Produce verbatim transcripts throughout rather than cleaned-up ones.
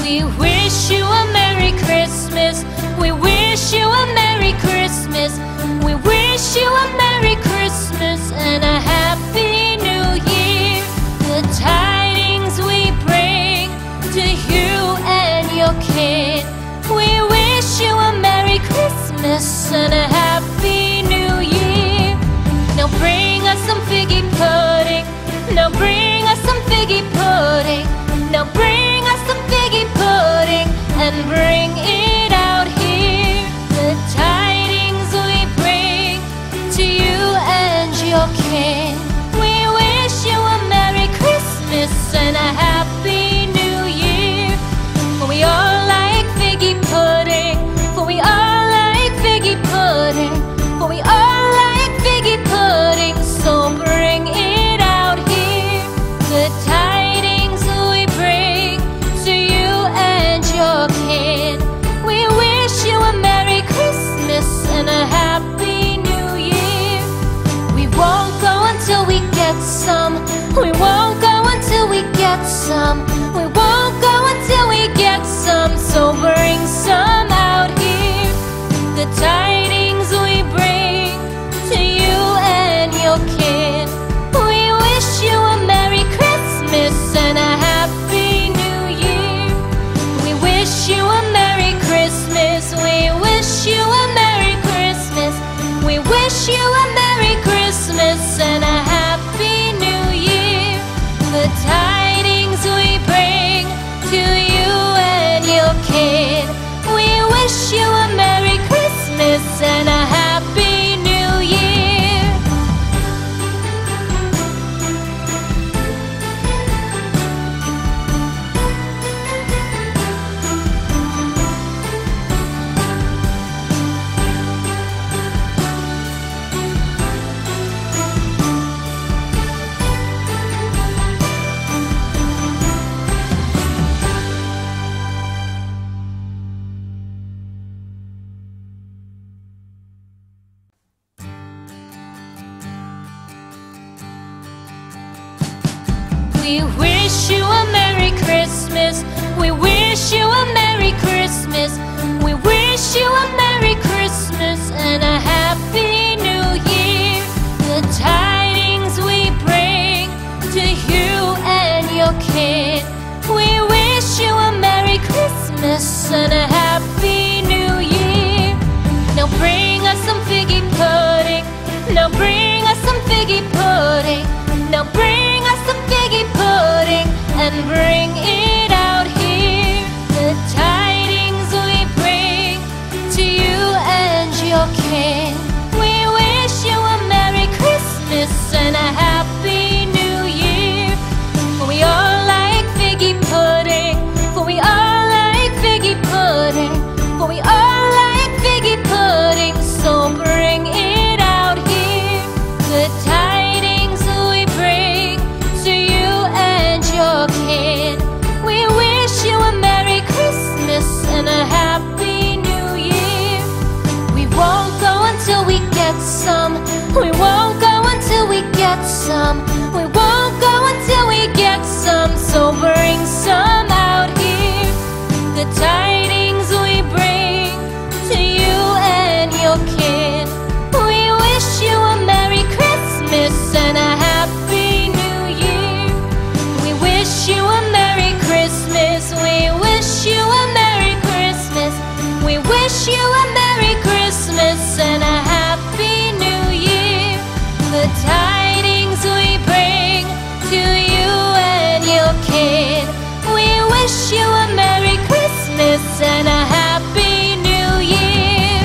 We wish you a Merry Christmas. We wish you a Merry Christmas. We wish you a Merry Christmas and a Happy New Year. The tidings we bring to you and your kid. We wish you a Merry Christmas and a Happy New Year. Now bring us some figgy pudding. Now bring us some figgy pudding. Now bring us some figgy pudding and bring it out here. The tidings we bring to you and your kin. We wish you a Merry Christmas and a Happy New Year. For we all like figgy pudding. For we all like figgy pudding. For we all like figgy pudding. So bring it out here. The tidings we bring to you and your kid. We wish you a Merry Christmas and a Happy New Year. We won't go until we get some. We won't go until we get some. We won't go until we get some. So bring some out here. The tidings we bring to you and your kid. We wish you a Merry Christmas and a Happy New Year. We wish you a Merry Christmas. We wish you a Merry Christmas. We wish you a Merry Christmas and a Happy New Year. The tidings we bring to you and your kid. We wish you a Merry Christmas and a Happy New Year. We wish you a Merry Christmas. We wish you a Merry Christmas. We wish you a Merry Christmas and a Happy New Year. The tidings we bring to you and your kid. We wish you a Merry Christmas and a Happy New Year. Now bring us some figgy pudding. Now bring us some figgy pudding. Now bring us some figgy pudding and bring it out here. The tidings we bring to you and your kin. We wish you a Merry Christmas and a Happy New Year. For we all like figgy pudding. For we all like figgy pudding. For we all like figgy pudding. So bring it out here. The tidings we bring to you and your kid. We wish you a Merry Christmas and a Happy New Year. We won't go until we get some. We won't go until we get some. We won't go until we get some. So bring some out here. The tidings we bring to you and your kid. We wish you a Merry Christmas and a Happy New Year. We wish you a Merry Christmas. We wish you a Merry Christmas. We wish you a Merry Christmas and a Happy New Year. The tidings we bring to you and your kid. We wish you a Merry Christmas and a Happy New Year.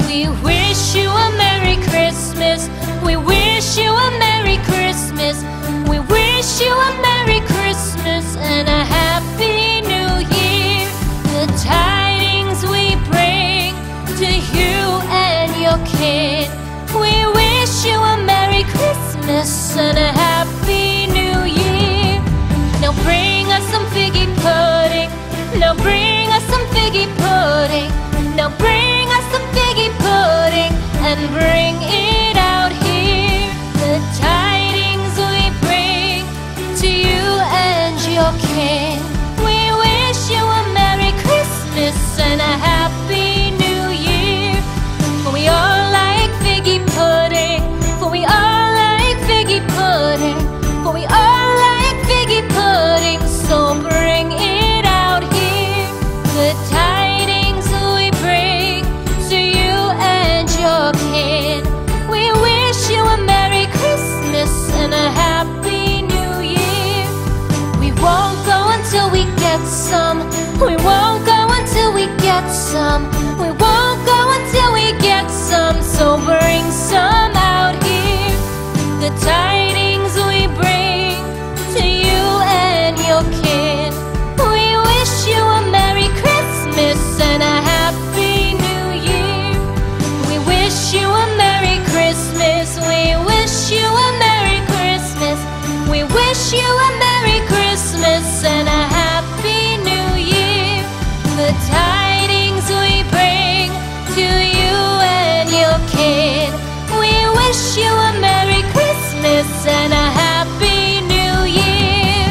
We wish you a Merry Christmas. We wish you a Merry Christmas. We wish you a Merry Christmas and a Happy New Year. The tidings we bring to you and your kid. We wish you a Merry Christmas and a Happy New Year. Now bring us some figgy pudding. Now bring us some figgy pudding. Now bring us some figgy pudding and bring it out here. The tidings we bring to you and your kin. We wish you a Merry Christmas and a Happy New Year. For we all like figgy pudding. For we all like figgy pudding. For we all like figgy pudding. So bring it out here. The tidings we bring to you and your kid. We wish you a Merry Christmas and a Happy New Year. We won't go until we get some. We won't go until we get some. We won't go until we get some. So bring some out here. The tidings we bring to you and your kid. We wish you a Merry Christmas and a Happy New Year. We wish you a Merry Christmas. We wish you a Merry Christmas. We wish you a Merry Christmas and a Happy New Year. The tidings we bring to you and your kid. We wish you a Merry Christmas and a Happy New Year.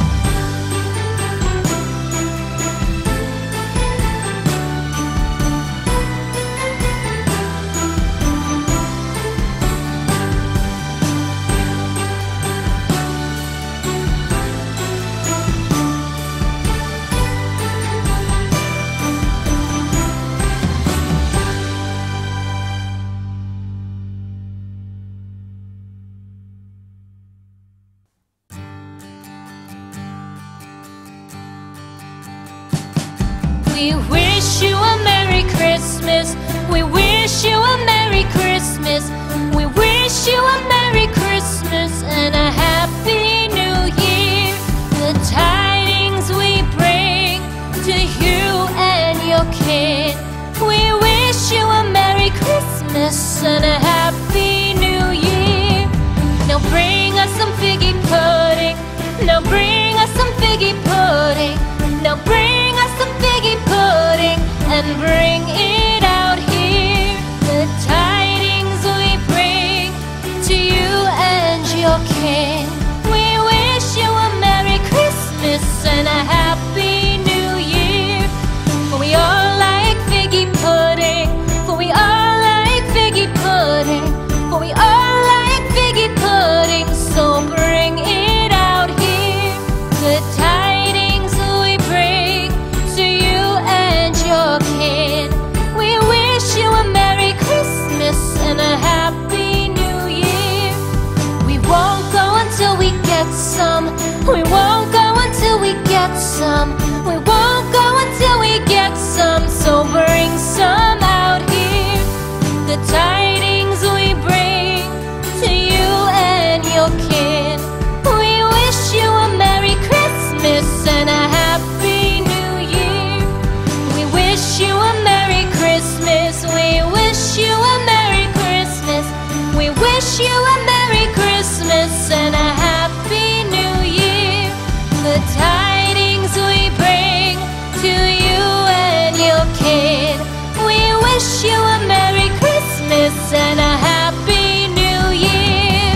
We wish you a Merry Christmas. We wish you a Merry Christmas. We wish you a Merry Christmas and a Happy New Year. The tidings we bring to you and your kid. We wish you a Merry Christmas and a Happy New Year. Now bring us some figgy pudding. Now bring us some figgy pudding. Now bring us some figgy pudding and bring it out here. The tidings we bring to you and your kin. We wish you a Merry Christmas and a Happy New Year. For we all like figgy pudding. For we all like figgy pudding. For we all like figgy pudding. So bring it out here. The tidings we bring to you and your kid. We wish you a Merry Christmas and a Happy New Year. We won't go until we get some. We won't go until we get some. We won't go until we get some. So bring some out here. The tidings we bring to you and your kid. We wish you a Merry Christmas and a Happy New Year. We wish you a Merry Christmas. We wish you a Merry Christmas. We wish you a Merry Christmas and a Happy New Year. The tidings we bring to you and your kid. We wish you a Merry Christmas and a Happy New Year.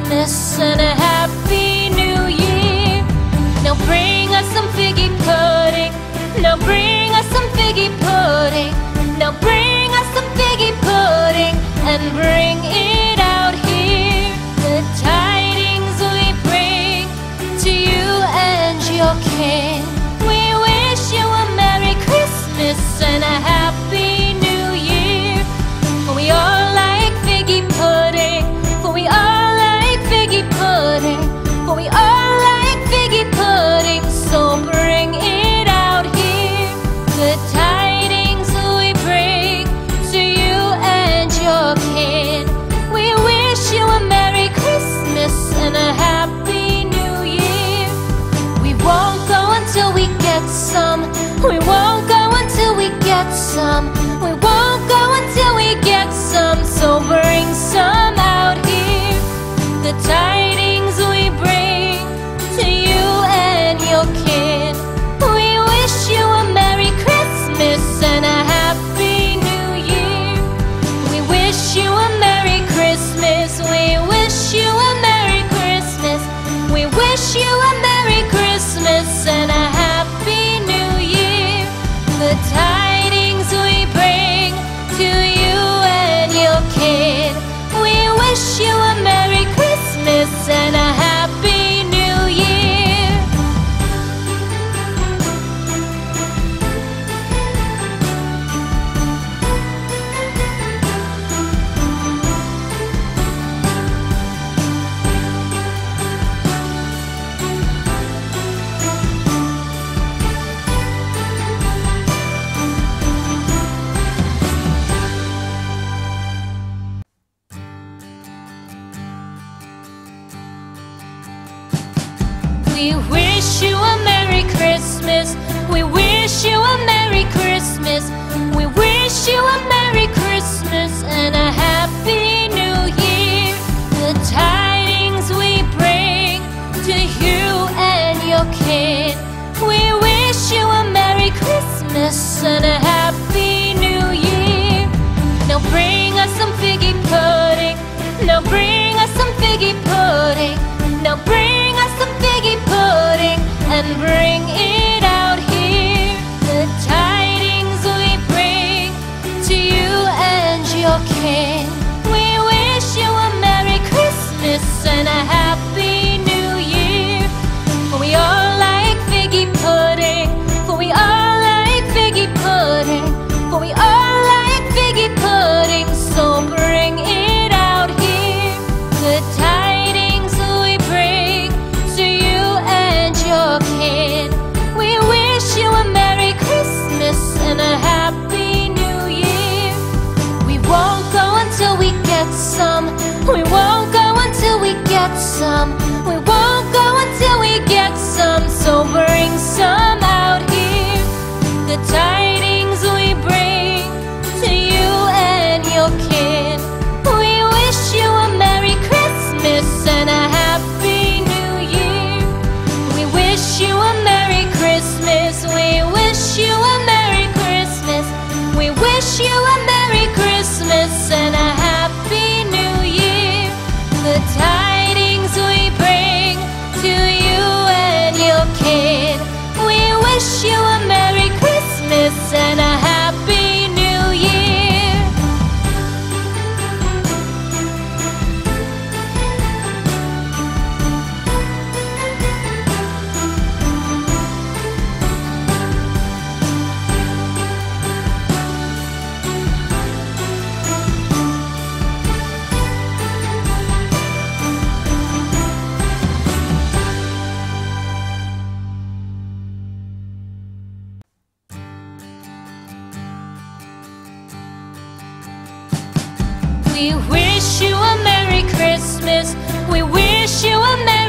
Christmas and a Happy New Year. Now bring us some figgy pudding. Now bring us some figgy pudding. Now bring us some figgy pudding and bring it out here. The tidings we bring to you and your kin. We wish you a Merry Christmas and a Happy New Year. For we all like figgy pudding. For we all like figgy pudding. For we all like figgy pudding. So bring it out here. The tidings we bring to you and your kin. We wish you a Merry Christmas and a Happy New Year. We won't go until we get some. We won't go until we get some. We won't go until we get some. So bring some out here. The tidings we bring to you and your kin. We wish you a Merry Christmas and a Happy New Year. We wish you a Merry Christmas. We wish you a Merry Christmas. We wish you a Merry Christmas and a Happy New Year. The tidings we bring to you and your kin. We wish you a Merry Christmas and a Happy New Year. We wish you a Merry Christmas. We wish you a Merry Christmas. We wish you a Merry Christmas and a Happy New Year. The tidings we bring to you and your kin. We wish you a Merry Christmas and a Happy New Year. Now bring us some figgy pudding. Now bring us some figgy pudding. Now bring us some figgy pudding and bring it out here. The tidings we bring to you and your kin. We wish you a Merry Christmas and a Happy New Year. For we all like figgy pudding. For we all like figgy pudding. For we all like figgy pudding. So bring it out here. The tidings we bring to you and your kin. We wish you a Merry Christmas and a Happy New Year. We won't go until we get some. We won't go until we get some. We won't go until we get some. So bring some out here. The tidings we bring to you and your kin. We wish you a Merry Christmas and a Happy New Year. We wish you a Merry Christmas. We wish you a Merry Christmas. We wish you a Merry Christmas and a Happy New Year. The tidings we bring to you and your kin. We wish you a Merry Christmas and a Happy New Year. We wish you a Merry Christmas. We wish you a Merry